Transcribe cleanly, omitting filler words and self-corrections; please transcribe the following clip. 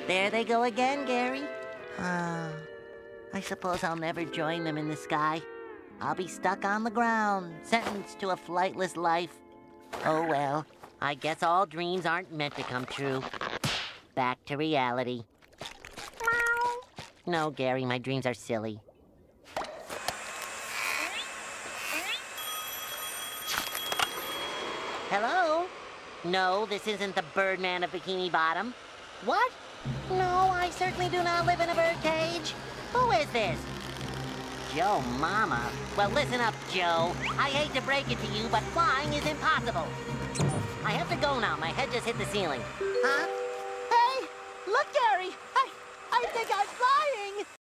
There they go again, Gary. I suppose I'll never join them in the sky. I'll be stuck on the ground, sentenced to a flightless life. Oh well, I guess all dreams aren't meant to come true. Back to reality. No, Gary, my dreams are silly. Hello? No, this isn't the Birdman of Bikini Bottom. What? No, I certainly do not live in a birdcage. Who is this? Joe Mama. Well, listen up, Joe. I hate to break it to you, but flying is impossible. I have to go now. My head just hit the ceiling. Huh? Hey, look, Gary. I think I'm flying.